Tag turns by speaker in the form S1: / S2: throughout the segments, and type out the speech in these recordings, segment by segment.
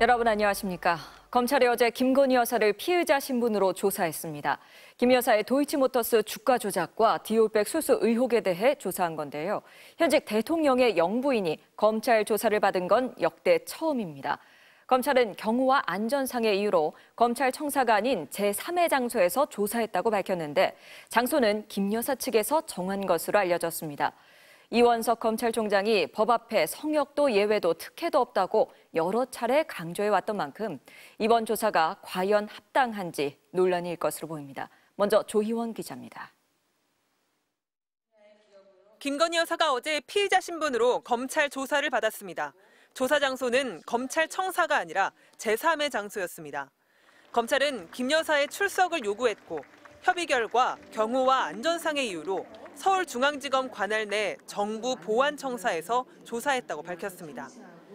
S1: 여러분 안녕하십니까? 검찰이 어제 김건희 여사를 피의자 신분으로 조사했습니다. 김 여사의 도이치모터스 주가 조작과 디올백 수수 의혹에 대해 조사한 건데요. 현직 대통령의 영부인이 검찰 조사를 받은 건 역대 처음입니다. 검찰은 경호와 안전상의 이유로 검찰청사가 아닌 제3의 장소에서 조사했다고 밝혔는데 장소는 김 여사 측에서 정한 것으로 알려졌습니다. 이원석 검찰총장이 법 앞에 성역도 예외도 특혜도 없다고 여러 차례 강조해왔던 만큼 이번 조사가 과연 합당한지 논란일 것으로 보입니다. 먼저 조희원 기자입니다.
S2: 김건희 여사가 어제 피의자 신분으로 검찰 조사를 받았습니다. 조사 장소는 검찰청사가 아니라 제3의 장소였습니다. 검찰은 김 여사의 출석을 요구했고 협의 결과 경호와 안전상의 이유로 서울중앙지검 관할 내 정부보안청사에서 조사했다고 밝혔습니다.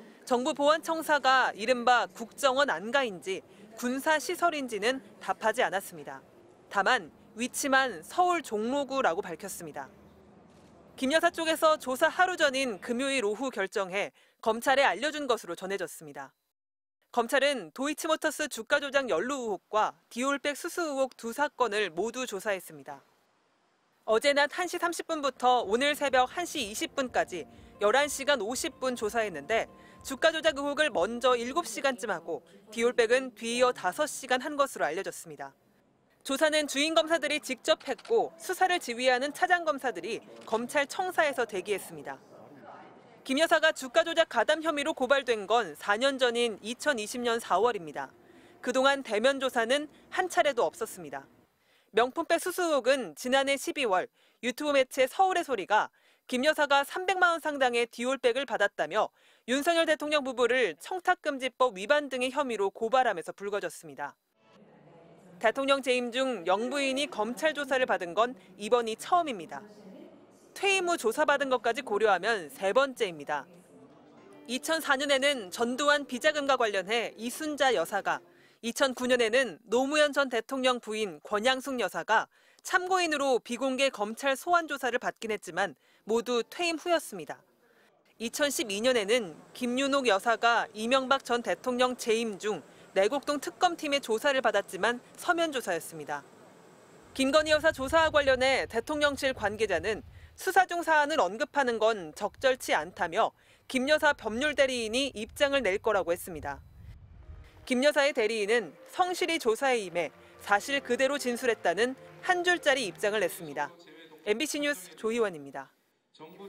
S2: 정부보안청사가 이른바 국정원 안가인지 군사시설인지는 답하지 않았습니다. 다만 위치만 서울 종로구라고 밝혔습니다. 김 여사 쪽에서 조사 하루 전인 금요일 오후 결정해 검찰에 알려준 것으로 전해졌습니다. 검찰은 도이치모터스 주가 조작 연루 의혹과 디올백 수수 의혹 두 사건을 모두 조사했습니다. 어제 낮 1시 30분부터 오늘 새벽 1시 20분까지 11시간 50분 조사했는데 주가 조작 의혹을 먼저 7시간쯤 하고 디올백은 뒤이어 5시간 한 것으로 알려졌습니다. 조사는 주인 검사들이 직접 했고 수사를 지휘하는 차장 검사들이 검찰청사에서 대기했습니다. 김 여사가 주가 조작 가담 혐의로 고발된 건 4년 전인 2020년 4월입니다. 그동안 대면 조사는 한 차례도 없었습니다. 명품백 수수 의혹은 지난해 12월 유튜브 매체 서울의 소리가 김 여사가 300만 원 상당의 디올백을 받았다며 윤석열 대통령 부부를 청탁금지법 위반 등의 혐의로 고발하면서 불거졌습니다. 대통령 재임 중 영부인이 검찰 조사를 받은 건 이번이 처음입니다. 퇴임 후 조사받은 것까지 고려하면 세 번째입니다. 2004년에는 전두환 비자금과 관련해 이순자 여사가, 2009년에는 노무현 전 대통령 부인 권양숙 여사가 참고인으로 비공개 검찰 소환 조사를 받긴 했지만 모두 퇴임 후였습니다. 2012년에는 김윤옥 여사가 이명박 전 대통령 재임 중 내곡동 특검팀의 조사를 받았지만 서면 조사였습니다. 김건희 여사 조사와 관련해 대통령실 관계자는 수사 중 사안을 언급하는 건 적절치 않다며 김 여사 법률 대리인이 입장을 낼 거라고 했습니다. 김 여사의 대리인은 성실히 조사에 임해 사실 그대로 진술했다는 한 줄짜리 입장을 냈습니다. MBC 뉴스 조희원입니다.